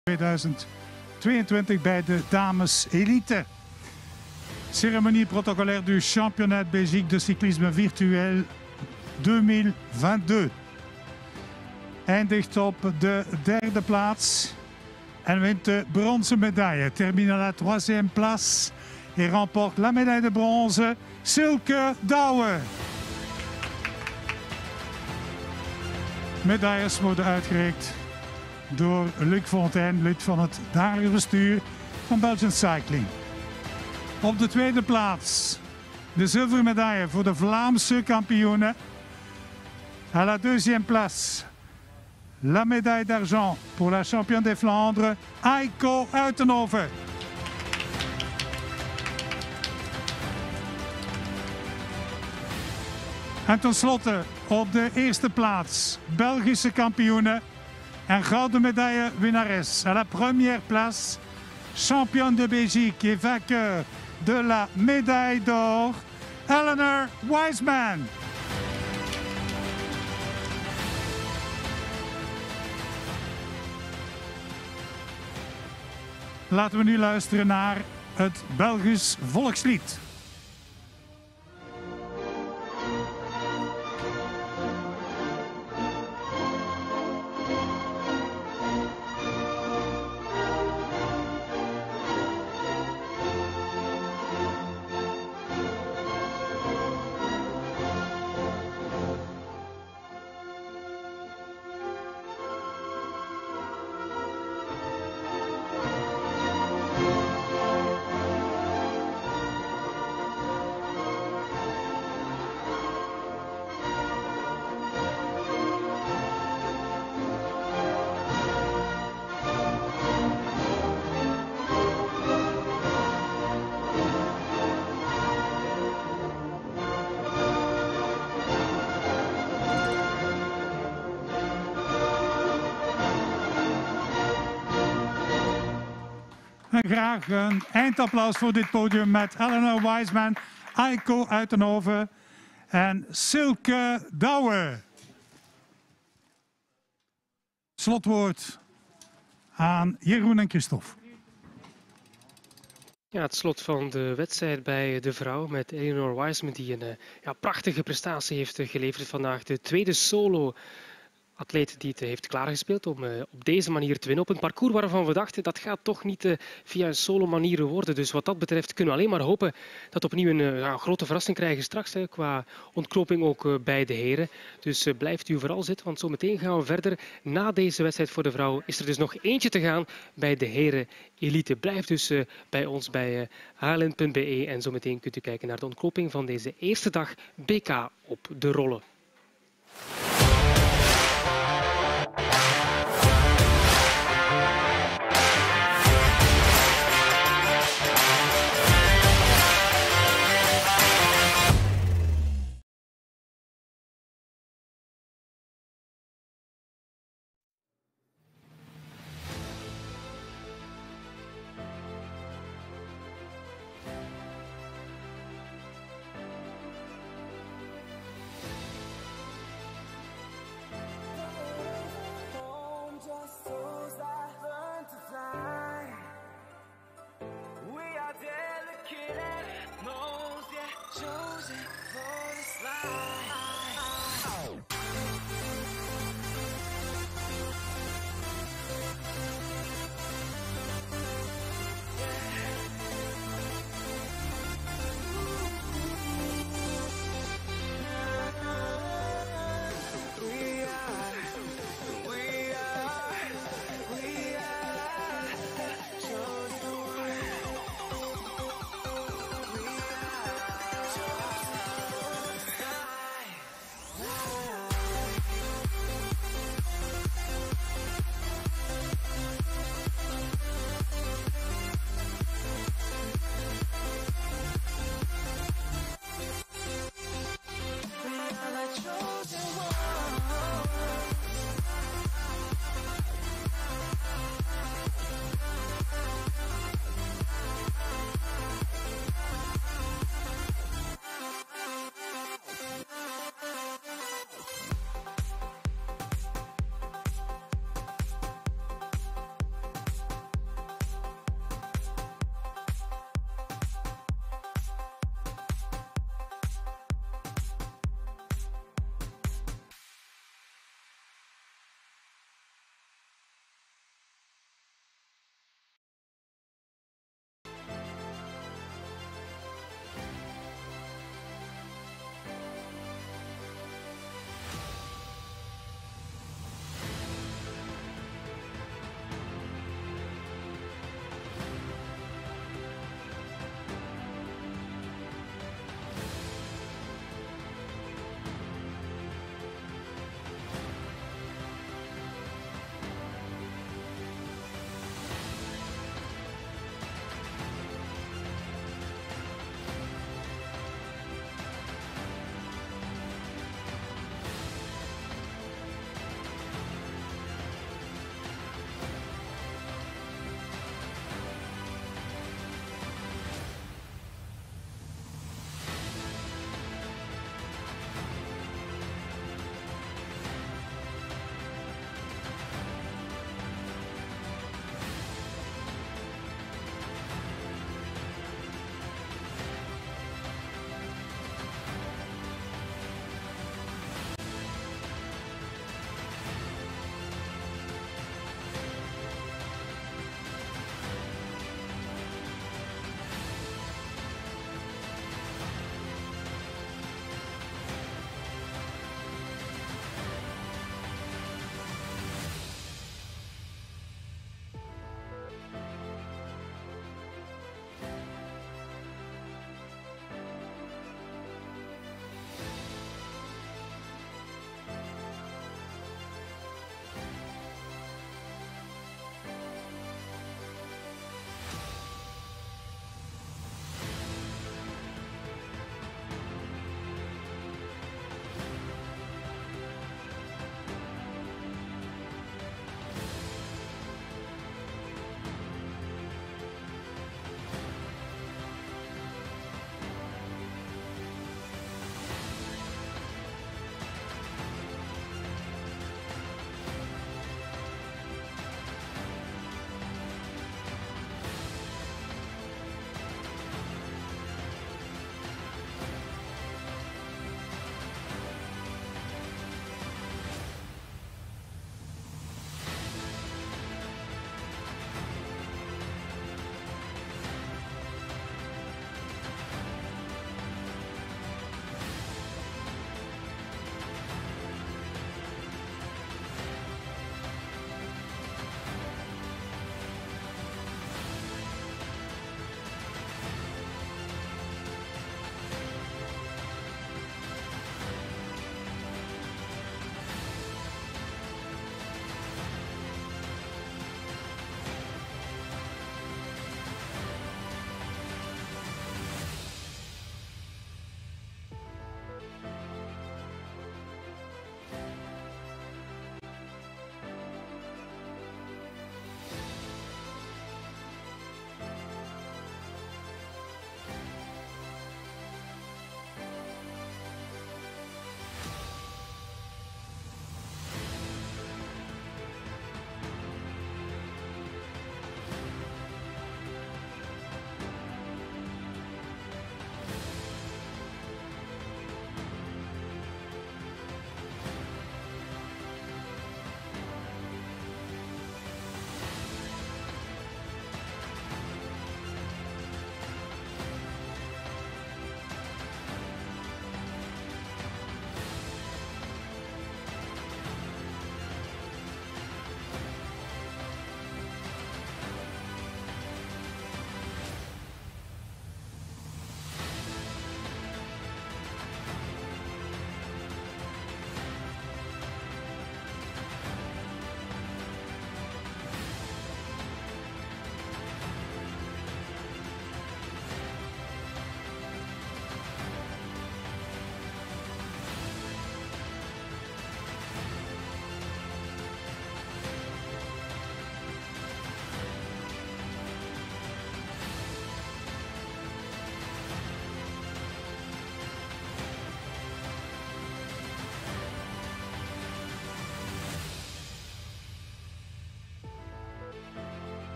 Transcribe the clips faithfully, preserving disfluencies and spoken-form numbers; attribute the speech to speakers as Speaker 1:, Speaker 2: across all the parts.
Speaker 1: tweeduizend tweeëntwintig bij de dames elite. Cérémonie protocolaire du championnat Belgique de cyclisme virtuel tweeduizend tweeëntwintig. Eindigt op de derde plaats en wint de bronzen medaille. Termine à la troisième place et remporte la médaille de bronze Silke Douwe. Medailles worden uitgereikt door Luc Fontaine, lid van het dagelijks bestuur van Belgian Cycling. Op de tweede plaats de zilveren medaille voor de Vlaamse kampioenen. À la deuxième place, la médaille d'argent pour la championne des Vlaanderen, Aiko Uitenhoven. En tenslotte op de eerste plaats, Belgische kampioenen en gouden medaille winnares. À la première place, championne de Belgique et vainqueur de la médaille d'or, Lennert Vujasin. Laten we nu luisteren naar het Belgisch volkslied. En graag een eindapplaus voor dit podium met Lennert Vujasin, Aiko Uitenhoven en Silke Douwe. Slotwoord aan Jeroen en Christophe.
Speaker 2: Ja, het slot van de wedstrijd bij de vrouw met Lennert Vujasin die een ja, prachtige prestatie heeft geleverd vandaag. De tweede solo atleet die het heeft klaargespeeld om uh, op deze manier te winnen. Op een parcours waarvan we dachten dat gaat toch niet uh, via een solo manier worden. Dus wat dat betreft kunnen we alleen maar hopen dat we opnieuw een uh, ja, grote verrassing krijgen straks. Hè, qua ontknoping ook uh, bij de heren. Dus uh, blijft u vooral zitten, want zometeen gaan we verder. Na deze wedstrijd voor de vrouw is er dus nog eentje te gaan bij de heren elite. Blijf dus uh, bij ons bij uh, h l n punt b e en zometeen kunt u kijken naar de ontknoping van deze eerste dag B K op de rollen.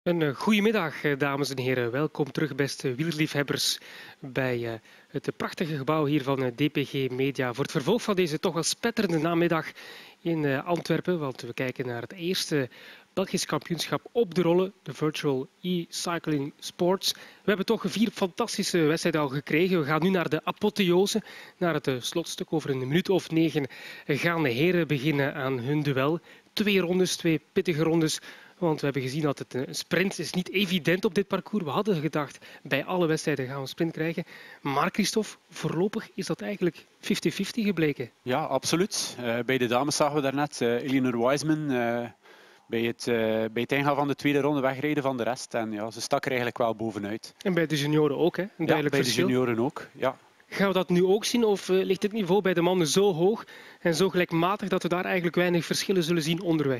Speaker 2: Een goedemiddag, dames en heren. Welkom terug, beste wielerliefhebbers, bij het prachtige gebouw hier van D P G Media voor het vervolg van deze toch wel spetterende namiddag in Antwerpen. Want we kijken naar het eerste Belgisch kampioenschap op de rollen, de Virtual e-Cycling Sports. We hebben toch vier fantastische wedstrijden al gekregen. We gaan nu naar de apotheose, naar het slotstuk. Over een minuut of negen gaan de heren beginnen aan hun duel. Twee rondes, twee pittige rondes. Want we hebben gezien dat het een sprint is niet evident op dit parcours. We hadden gedacht, bij alle wedstrijden gaan we een sprint krijgen. Maar Christophe, voorlopig is dat eigenlijk vijftig vijftig gebleken.
Speaker 3: Ja, absoluut. Uh, bij de dames zagen we daarnet uh, Lennert Vujasin uh, bij, het, uh, bij het ingaan van de tweede ronde wegrijden van de rest. En ja, ze stak er eigenlijk wel bovenuit.
Speaker 2: En bij de junioren ook, hè? Een duidelijk
Speaker 3: ja, bij
Speaker 2: verschil.
Speaker 3: de junioren ook, ja.
Speaker 2: Gaan we dat nu ook zien of uh, ligt het niveau bij de mannen zo hoog en zo gelijkmatig dat we daar eigenlijk weinig verschillen zullen zien onderweg?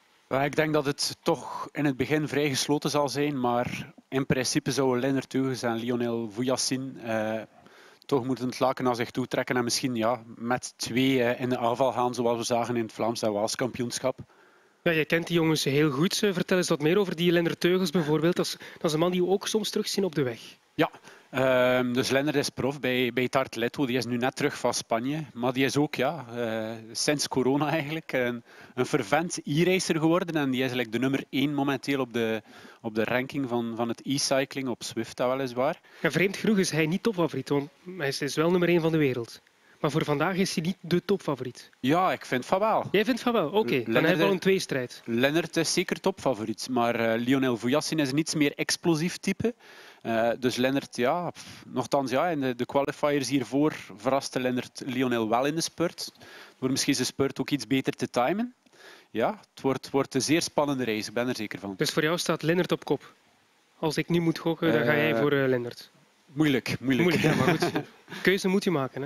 Speaker 3: Ik denk dat het toch in het begin vrij gesloten zal zijn, maar in principe zouden Lennert, Teugels en Lionel Vujasin uh, toch moeten het laken naar zich toe trekken en misschien ja, met twee uh, in de aanval gaan, zoals we zagen in het Vlaams en Waals kampioenschap.
Speaker 2: Ja, jij kent die jongens heel goed. Vertel eens wat meer over die Lennert Teugels bijvoorbeeld. Dat is, dat is een man die we ook soms terugzien op de weg.
Speaker 3: Ja, uh, dus Lennert is prof bij, bij Tarteletto. Die is nu net terug van Spanje. Maar die is ook ja, uh, sinds corona eigenlijk een, een fervent e-racer geworden. En die is eigenlijk de nummer één momenteel op de, op de ranking van, van het e-cycling op Zwift, dat weliswaar.
Speaker 2: Ja, vreemd genoeg is hij niet topfavoriet, want hij is wel nummer één van de wereld. Maar voor vandaag is hij niet de topfavoriet.
Speaker 3: Ja, ik vind van wel.
Speaker 2: Jij vindt van wel? Oké, okay. Dan hebben we wel een tweestrijd.
Speaker 3: Lennert is zeker topfavoriet. Maar uh, Lionel Vujasin is een iets meer explosief type. Uh, dus Lennert, ja, pff, nogthans, ja, in de, de qualifiers hiervoor verraste Lennert Lionel wel in de spurt. Door misschien zijn spurt ook iets beter te timen. Ja, het wordt, wordt een zeer spannende race, ik ben er zeker van.
Speaker 2: Dus voor jou staat Lennert op kop? Als ik nu moet gokken, dan ga jij voor uh, Lennert?
Speaker 3: Moeilijk, moeilijk.
Speaker 2: Moeilijk, ja, maar goed. Keuze moet je maken, hè?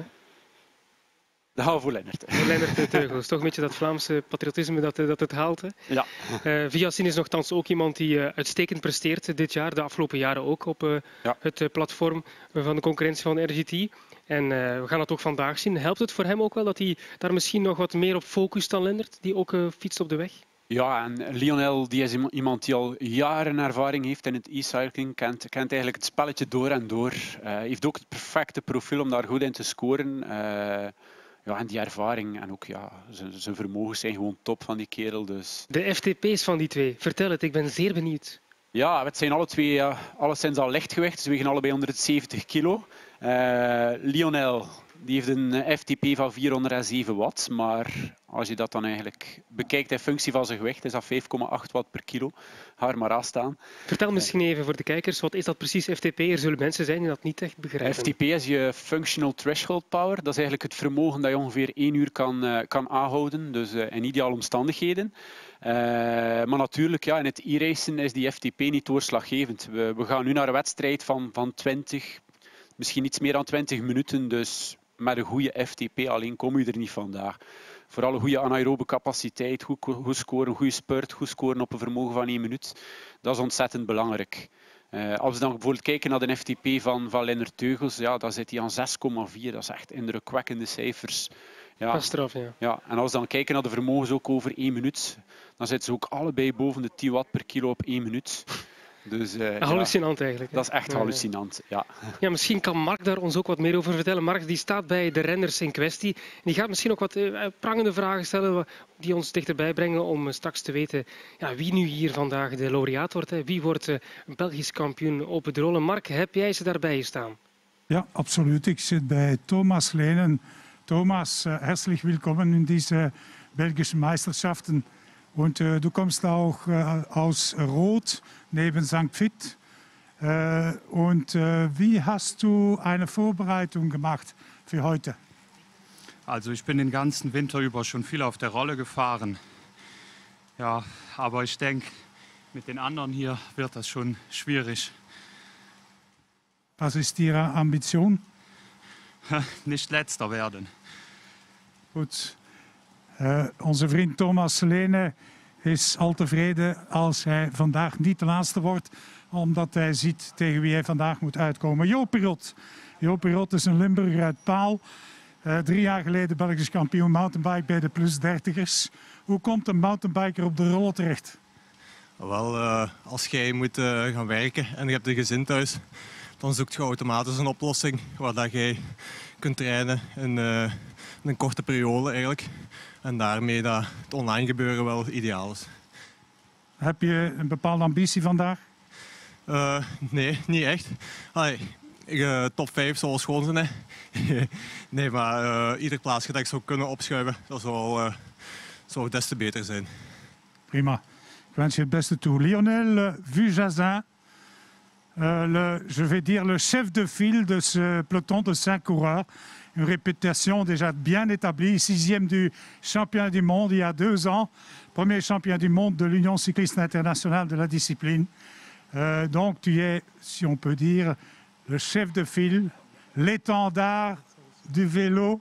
Speaker 3: Dat gaan we voor Lennert.
Speaker 2: Lennert Teugels. Toch een beetje dat Vlaamse patriotisme dat, dat het haalt. Hè?
Speaker 3: Ja.
Speaker 2: Uh, Vujasin is nogthans ook iemand die uh, uitstekend presteert dit jaar. De afgelopen jaren ook op uh, ja. het uh, platform van de concurrentie van R G T. En uh, we gaan dat ook vandaag zien. Helpt het voor hem ook wel dat hij daar misschien nog wat meer op focust dan Lennert, die ook uh, fietst op de weg?
Speaker 3: Ja, en Lionel die is iemand die al jaren ervaring heeft in het e-cycling, kent, kent eigenlijk het spelletje door en door. Uh, heeft ook het perfecte profiel om daar goed in te scoren. Uh, Ja, en die ervaring en ook ja, zijn vermogens zijn gewoon top van die kerel. Dus.
Speaker 2: De F T P's van die twee, vertel het, ik ben zeer benieuwd.
Speaker 3: Ja, het zijn alle twee ja, alleszins al lichtgewicht. Ze wegen allebei honderdzeventig kilo. Uh, Lionel die heeft een F T P van vierhonderdzeven watt, maar als je dat dan eigenlijk bekijkt in functie van zijn gewicht, is dat vijf komma acht watt per kilo. Ga er maar aan staan.
Speaker 2: Vertel misschien even voor de kijkers, wat is dat precies F T P? Er zullen mensen zijn die dat niet echt begrijpen.
Speaker 3: F T P is je Functional Threshold Power. Dat is eigenlijk het vermogen dat je ongeveer één uur kan, uh, kan aanhouden, dus uh, in ideale omstandigheden. Uh, maar natuurlijk, ja, in het e-racen is die F T P niet doorslaggevend. We, we gaan nu naar een wedstrijd van, van twintig, misschien iets meer dan twintig minuten, dus met een goede F T P alleen kom je er niet vandaag. Vooral een goede anaerobe capaciteit, goed, goed scoren, een goede spurt, goed scoren op een vermogen van één minuut. Dat is ontzettend belangrijk. Uh, als we dan bijvoorbeeld kijken naar de F T P van, van Lennert Teugels, ja, dan zit hij aan zes komma vier. Dat is echt indrukwekkende cijfers. Ja,
Speaker 2: dat is straf, ja.
Speaker 3: Ja, en als we dan kijken naar de vermogens ook over één minuut, dan zitten ze ook allebei boven de tien watt per kilo op één minuut. Dus, uh,
Speaker 2: hallucinant
Speaker 3: ja,
Speaker 2: eigenlijk. Hè?
Speaker 3: Dat is echt hallucinant, ja.
Speaker 2: Ja, misschien kan Mark daar ons ook wat meer over vertellen. Mark die staat bij de renners in kwestie. Die gaat misschien ook wat uh, prangende vragen stellen die ons dichterbij brengen om uh, straks te weten ja, wie nu hier vandaag de laureaat wordt. Hè. Wie wordt uh, Belgisch kampioen op het rollen. Mark, heb jij ze daarbij staan?
Speaker 1: Ja, absoluut. Ik zit bij Thomas Lenen. Thomas, uh, herzlich willkommen in diese belgischen Meisterschaften. Und äh, du kommst auch äh, aus Roth neben Sankt Vith. Äh, und äh, wie hast du eine Vorbereitung gemacht für heute?
Speaker 4: Also ich bin den ganzen Winter über schon viel auf der Rolle gefahren. Ja, aber ich denke, mit den anderen hier wird das schon schwierig.
Speaker 1: Was ist Ihre Ambition?
Speaker 4: Nicht letzter werden.
Speaker 1: Goed. Uh, onze vriend Thomas Lenen is al tevreden als hij vandaag niet de laatste wordt, omdat hij ziet tegen wie hij vandaag moet uitkomen. Jo Pirotte. Jo Pirotte is een Limburger uit Paal. Uh, drie jaar geleden Belgisch kampioen mountainbike bij de plus dertigers. Hoe komt een mountainbiker op de rollen terecht?
Speaker 5: Wel, uh, als jij moet uh, gaan werken en je hebt een gezin thuis, dan zoekt je automatisch een oplossing waar dat jij kunt trainen in, uh, in een korte periode eigenlijk. En daarmee dat het online gebeuren wel ideaal is.
Speaker 1: Heb je een bepaalde ambitie vandaag?
Speaker 5: Uh, nee, niet echt. Allee, uh, top vijf zou wel schoon zijn. Hè. Nee, maar uh, ieder plaatsje dat ik zou kunnen opschuiven, dat zou, uh, zou des te beter zijn.
Speaker 1: Prima. Ik wens je het beste toe. Lionel Vujasin, euh, le, je vais dire le chef de file de ce peloton de cinq coureurs. Une réputation déjà bien établie, sixième du championnat du monde il y a deux ans, premier champion du monde de l'Union cycliste internationale de la discipline. Euh, donc tu es, si on peut dire, le chef de file, l'étendard du vélo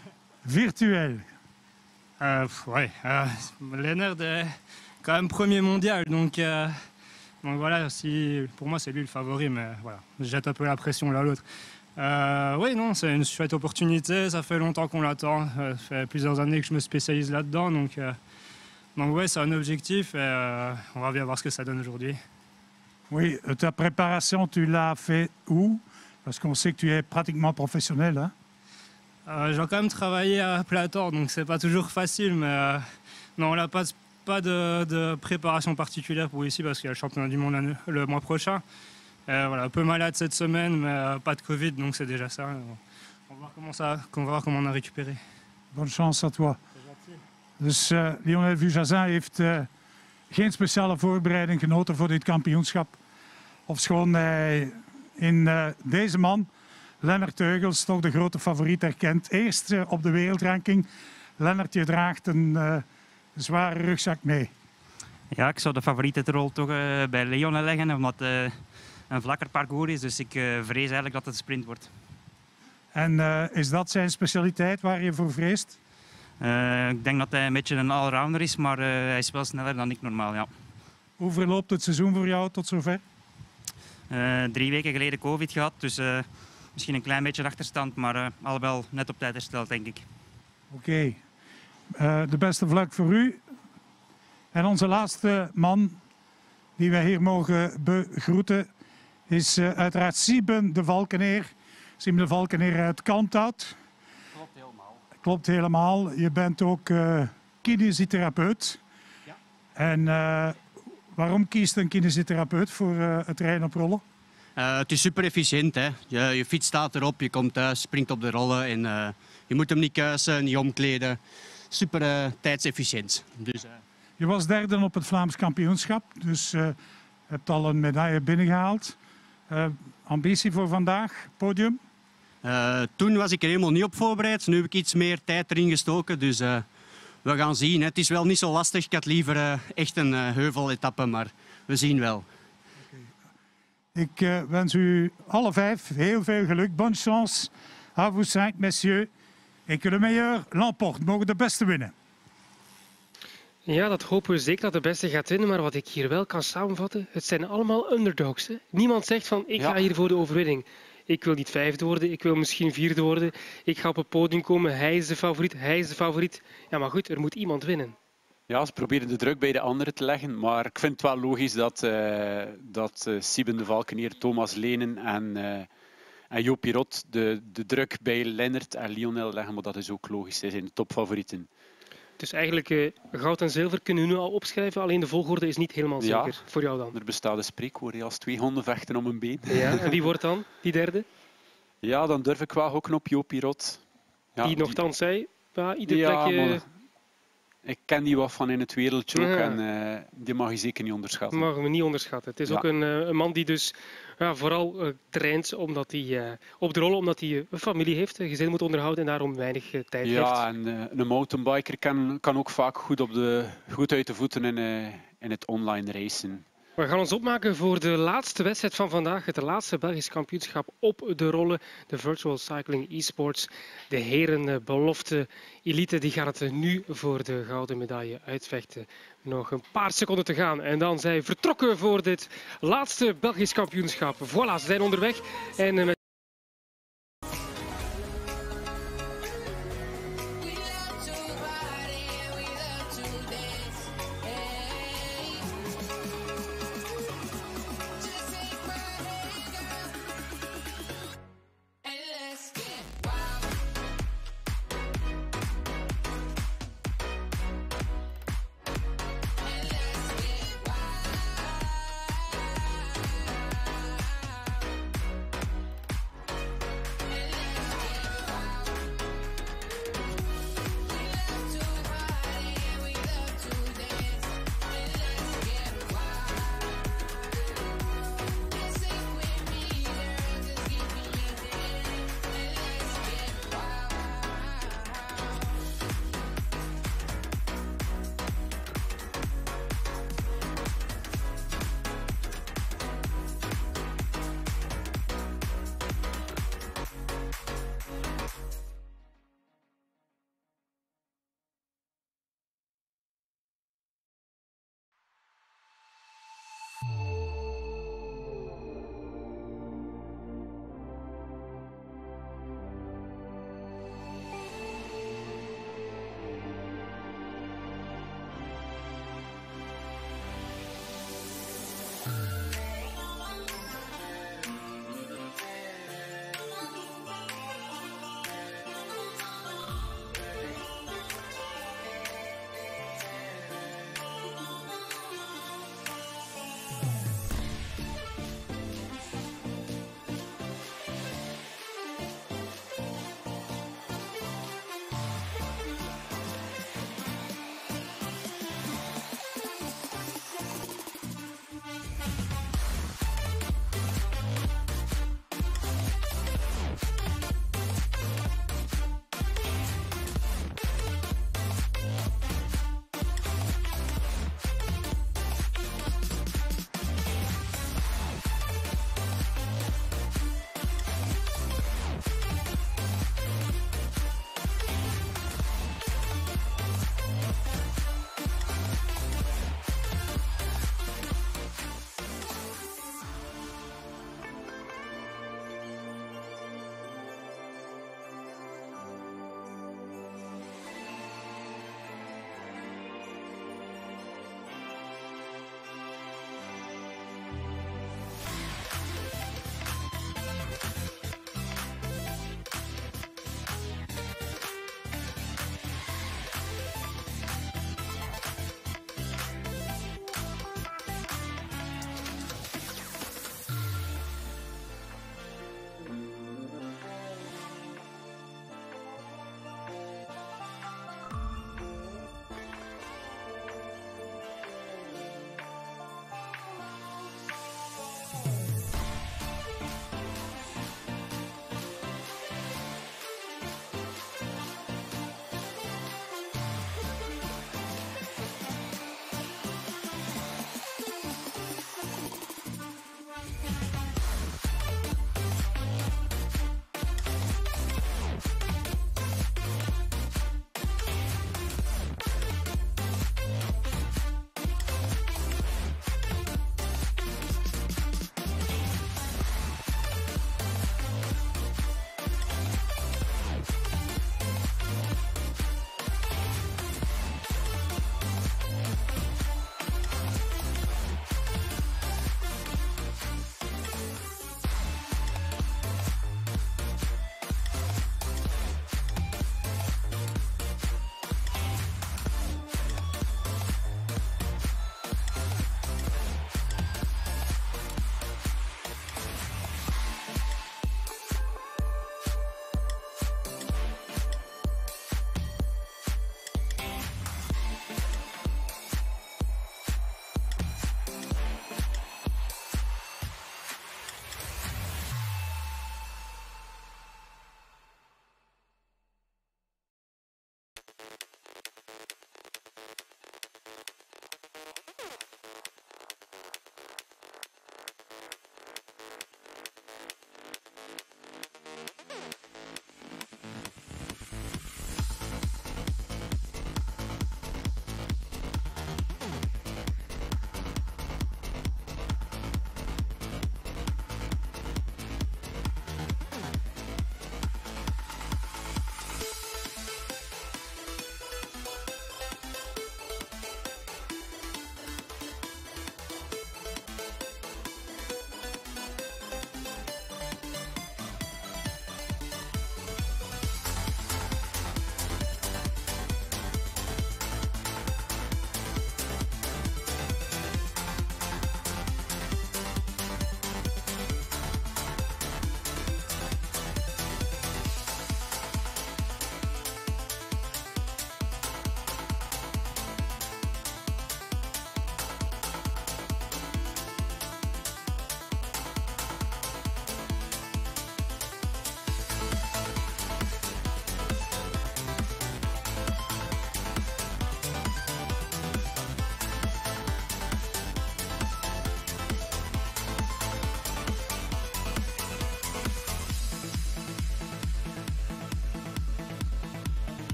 Speaker 1: virtuel.
Speaker 6: Euh, ouais, euh, Lennert est quand même premier mondial, donc, euh, donc voilà, si, pour moi c'est lui le favori, mais voilà, je jette un peu la pression l'un à l'autre. Euh, oui, non, c'est une chouette opportunité, ça fait longtemps qu'on l'attend, euh, ça fait plusieurs années que je me spécialise là-dedans, donc, euh, donc ouais, c'est un objectif et euh, on va bien voir ce que ça donne aujourd'hui.
Speaker 1: Oui, ta préparation, tu l'as fait où? Parce qu'on sait que tu es pratiquement professionnel. Hein?
Speaker 6: Euh, j'ai quand même travaillé à plat tort, donc c'est pas toujours facile, mais euh, non, on n'a pas, pas de, de préparation particulière pour ici parce qu'il y a le championnat du monde le mois prochain. Euh, voilà, un peu malade cette semaine, mais euh, pas de Covid, donc c'est déjà ça. On va voir comment, ça, on va voir comment on a récupéré.
Speaker 1: Bonne chance à toi. Dus uh, Lionel Vujasin heeft uh, geen speciale voorbereiding genoten voor dit kampioenschap. Ofschoon hij in uh, deze man, Lennert Teugels, toch de grote favoriet herkent. Eerste op de wereldranking. Lennert, je draagt een uh, zware rugzak mee.
Speaker 7: Ja, ik zou de favorietenrol toch uh, bij Lionel leggen, omdat het uh, een vlakker parcours is. Dus ik uh, vrees eigenlijk dat het een sprint wordt.
Speaker 1: En uh, is dat zijn specialiteit waar je voor vreest?
Speaker 7: Uh, ik denk dat hij een beetje een allrounder is, maar uh, hij is wel sneller dan ik normaal, ja.
Speaker 1: Hoe verloopt het seizoen voor jou tot zover?
Speaker 7: Uh, drie weken geleden Covid gehad, dus uh, misschien een klein beetje achterstand, maar uh, al wel net op tijd hersteld, denk ik.
Speaker 1: Oké, okay. uh, de beste vlak voor u. En onze laatste man die wij hier mogen begroeten is uh, uiteraard Sieben de Valkeneer. Sieben de Valkeneer uit Kalmthout.
Speaker 8: Klopt helemaal.
Speaker 1: Klopt helemaal. Je bent ook uh, kinesitherapeut.
Speaker 8: Ja.
Speaker 1: En uh, waarom kiest een kinesitherapeut voor uh, het rijden op rollen?
Speaker 8: Uh, het is super efficiënt. Hè? Je, je fiets staat erop, je komt thuis, springt op de rollen en uh, je moet hem niet kuisen, niet omkleden. Super uh, tijdsefficiënt. Dus, uh...
Speaker 1: Je was derde op het Vlaams kampioenschap, dus je uh, hebt al een medaille binnengehaald. Uh, ambitie voor vandaag, podium?
Speaker 8: Uh, toen was ik er helemaal niet op voorbereid. Nu heb ik iets meer tijd erin gestoken, dus uh, we gaan zien. Hè. Het is wel niet zo lastig. Ik had liever uh, echt een uh, heuveletappe, maar we zien wel.
Speaker 1: Okay. Ik uh, wens u alle vijf heel veel geluk. Bonne chance à vous cinq, messieurs. Et que le meilleur l'emporte. Mogen de beste winnen.
Speaker 2: Ja, dat hopen we zeker dat de beste gaat winnen. Maar wat ik hier wel kan samenvatten, het zijn allemaal underdogs. Hè? Niemand zegt van, ik ga hier voor de overwinning. Ik wil niet vijfde worden, ik wil misschien vierde worden. Ik ga op het podium komen, hij is de favoriet, hij is de favoriet. Ja, maar goed, er moet iemand winnen.
Speaker 3: Ja, ze proberen de druk bij de anderen te leggen. Maar ik vind het wel logisch dat, uh, dat uh, Sieben de Valkeneer, Thomas Lenen en, uh, en Jo Pirotte de, de druk bij Lennert en Lionel leggen. Maar dat is ook logisch, zij zijn de topfavorieten.
Speaker 2: Dus eigenlijk uh, goud en zilver kunnen we nu al opschrijven, alleen de volgorde is niet helemaal zeker.
Speaker 3: Ja,
Speaker 2: voor jou dan.
Speaker 3: Er bestaat een spreekwoord, als twee honden vechten om een been.
Speaker 2: Ja, en wie wordt dan die derde?
Speaker 3: Ja, dan durf ik wel ook op Jo Pirotte. Ja,
Speaker 2: die nogthans zei, ja, ieder
Speaker 3: ja,
Speaker 2: plekje...
Speaker 3: Maar ik ken die wat van in het wereldje ook
Speaker 2: ja.
Speaker 3: en uh, die mag je zeker niet onderschatten.
Speaker 2: Dat mogen we niet onderschatten. Het is ja. ook een, een man die dus ja, vooral uh, traint omdat hij, uh, op de rollen omdat hij uh, een familie heeft, een gezin moet onderhouden en daarom weinig uh, tijd
Speaker 3: ja,
Speaker 2: heeft.
Speaker 3: Ja, en uh, een mountainbiker kan, kan ook vaak goed, op de, goed uit de voeten in, uh, in het online racen.
Speaker 2: We gaan ons opmaken voor de laatste wedstrijd van vandaag. Het laatste Belgisch kampioenschap op de rollen. De Virtual Cycling e-sports. De heren belofte elite die gaan het nu voor de gouden medaille uitvechten. Nog een paar seconden te gaan. En dan zijn vertrokken voor dit laatste Belgisch kampioenschap. Voilà, ze zijn onderweg. En met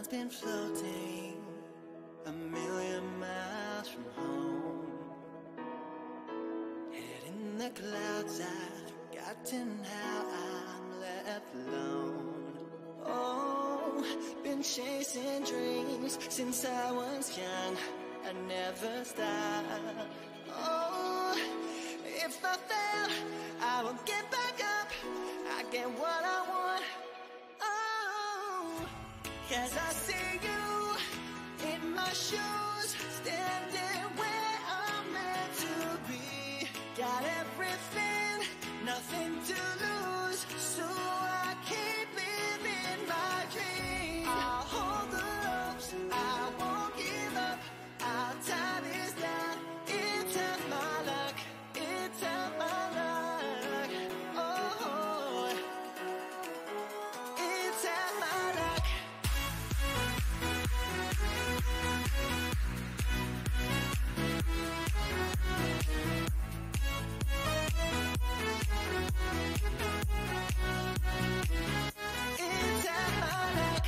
Speaker 9: once been floating a million miles from home. Head in the clouds, I've forgotten how I'm left alone. Oh, been chasing dreams since I was young. I never stop. Oh, if I fail, I will get back up. I get what I want. Oh, 'cause I see you in my shoes, standing where I'm meant to be. Got everything, nothing to lose, so I keep living my dream. I'll hold the ropes, I won't give up. I'll tie this down. It's out my luck, it's out my luck. Oh, it's out my luck. It's out my luck.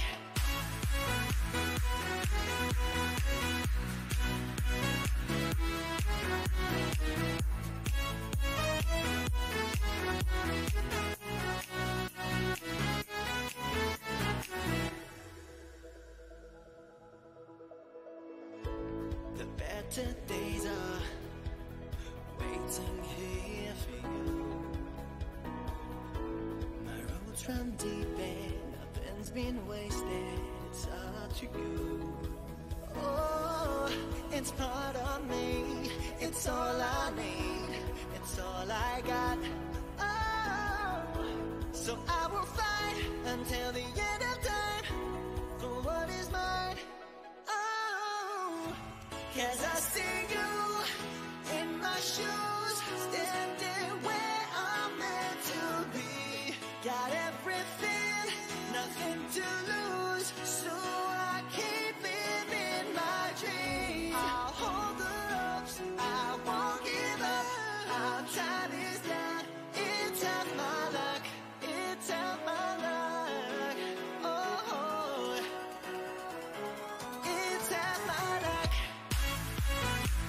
Speaker 9: The better days are waiting here for you. My roads run deep and nothing's been wasted. It's up to you. Oh, it's part of me. It's all I need. It's all I got. Oh, so I will fight until the end of time for what is mine. Oh, 'cause I see you in my shoes, standing where I'm meant to be. Got everything, nothing to lose, so I keep living my dream. I'll hold the ropes, I won't give up. I'll tie this down. It's out my luck, it's out my luck. Oh, it's out my luck.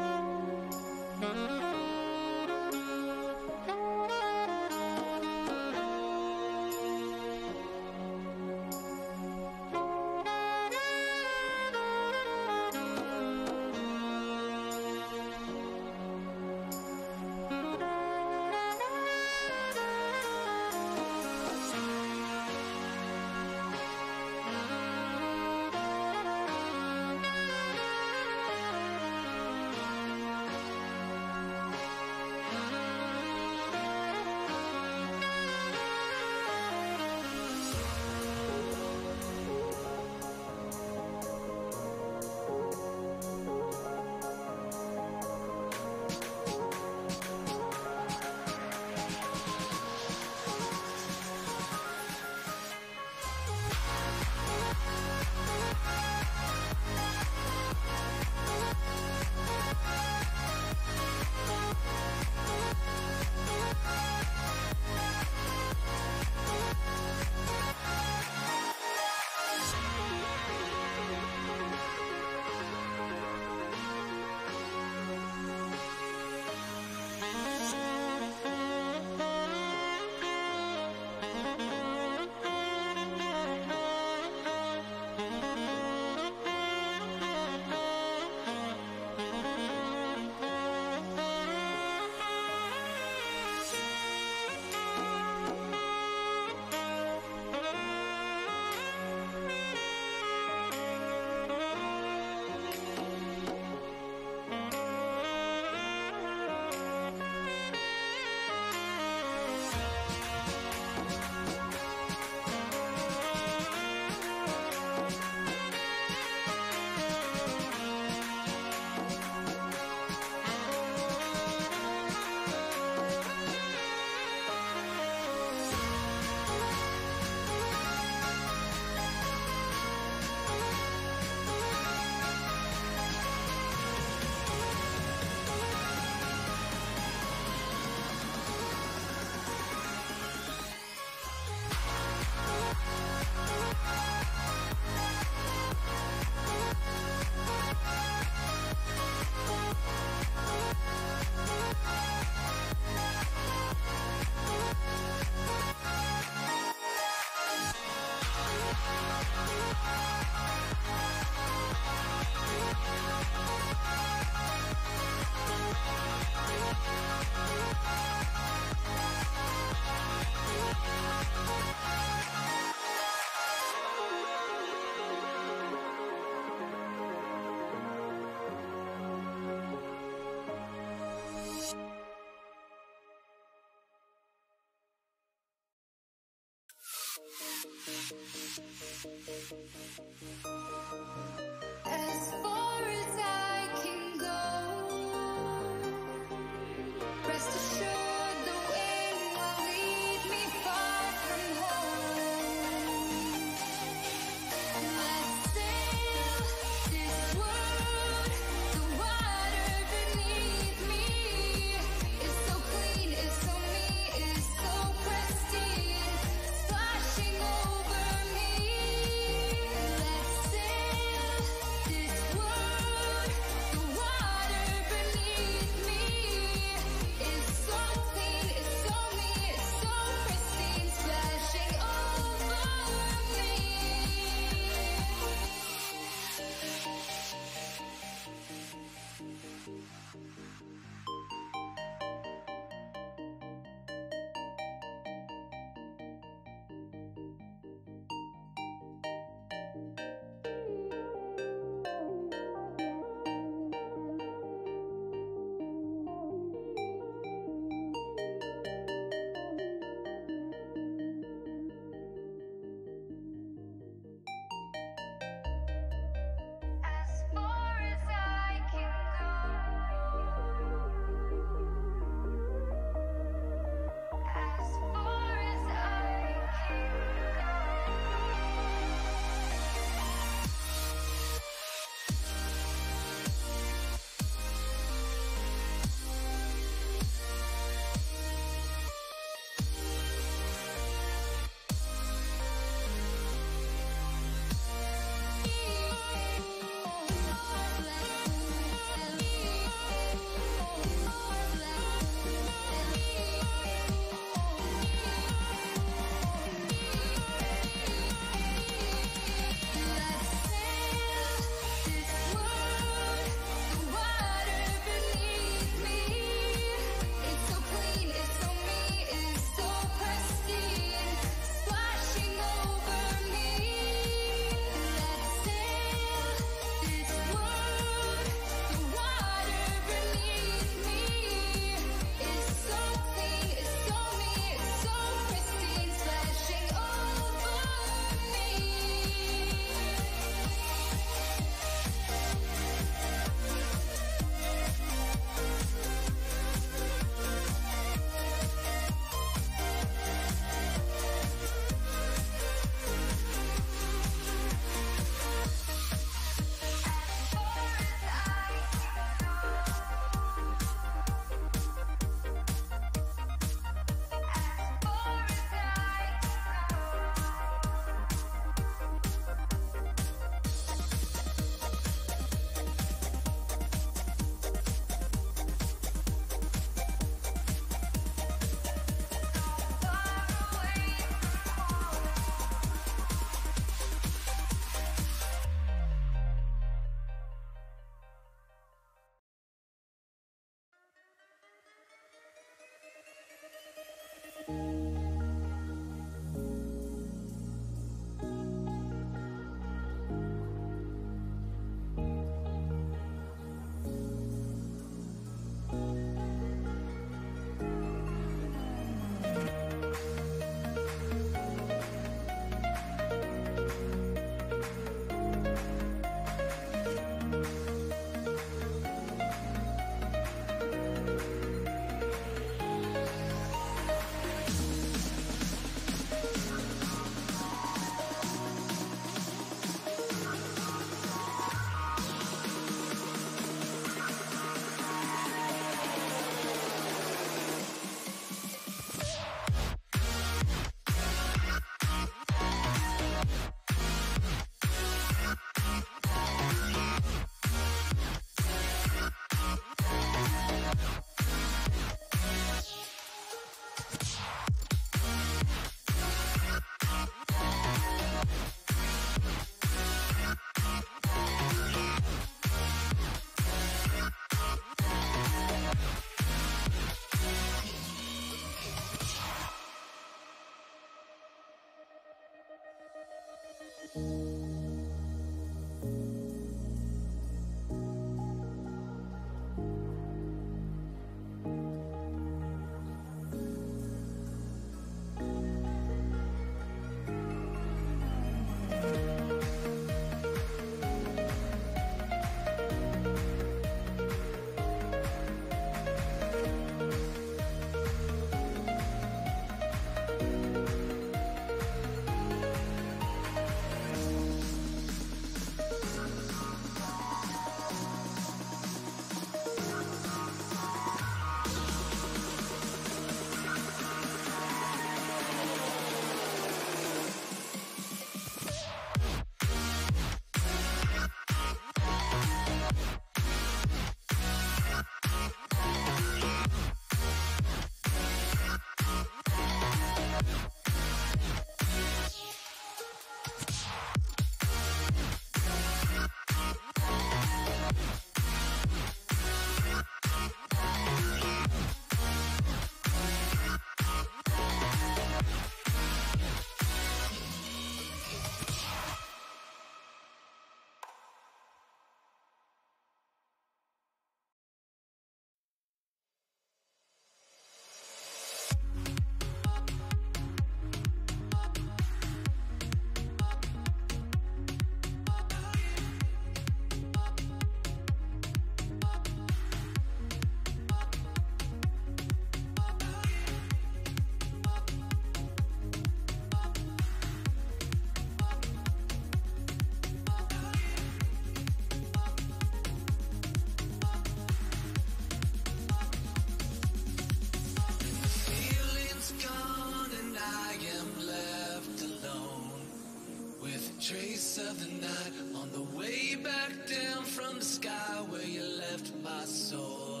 Speaker 10: trace of the night on the way back down from the sky where you left my soul.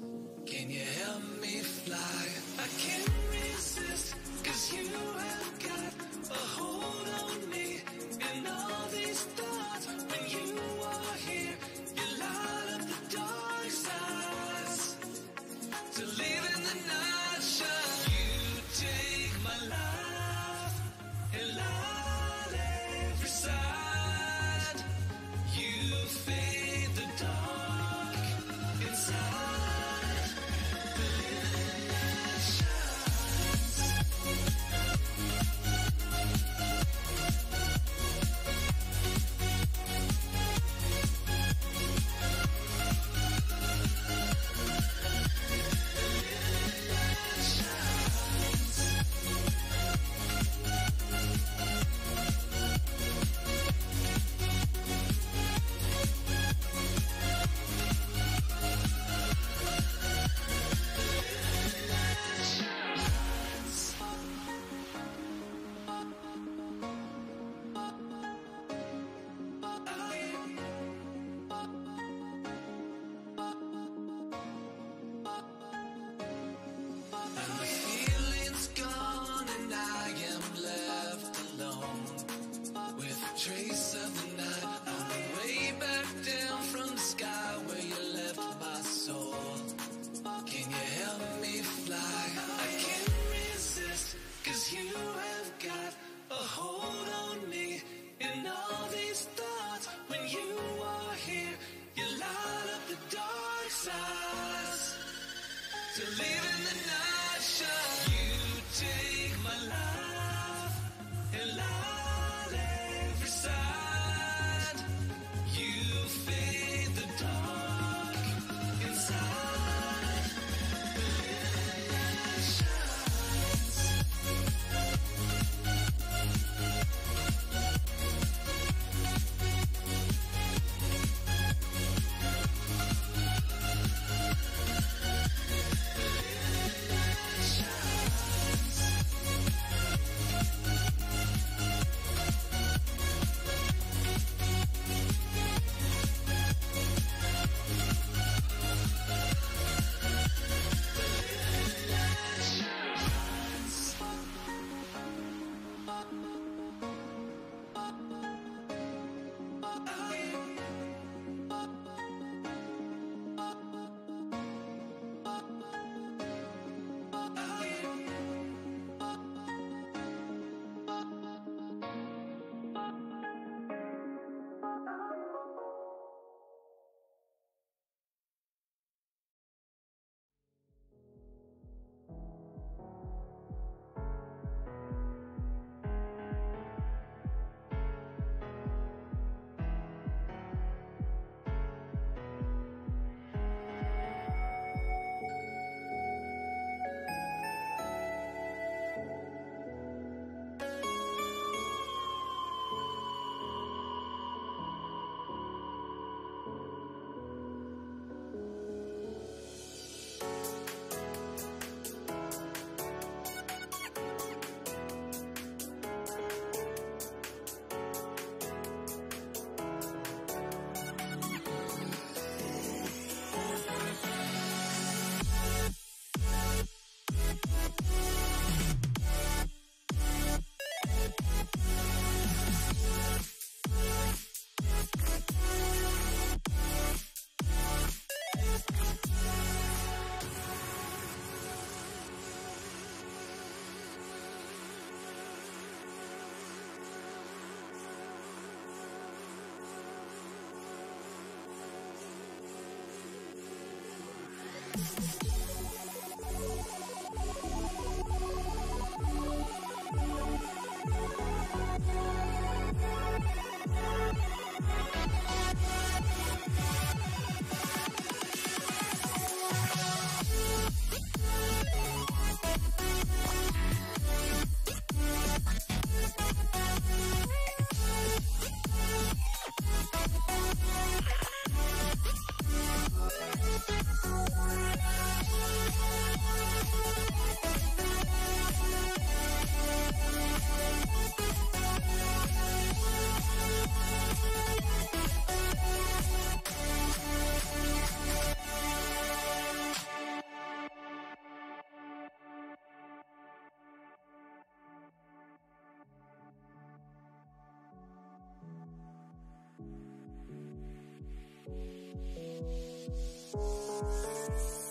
Speaker 10: Can you help me fly? I can't resist, cause you have got a hold on me. And all these thoughts, when you are here, you light up the dark sides to live in the night shine. You take my life and light every side. You fade the dark inside. The living night shines.
Speaker 9: Thank you.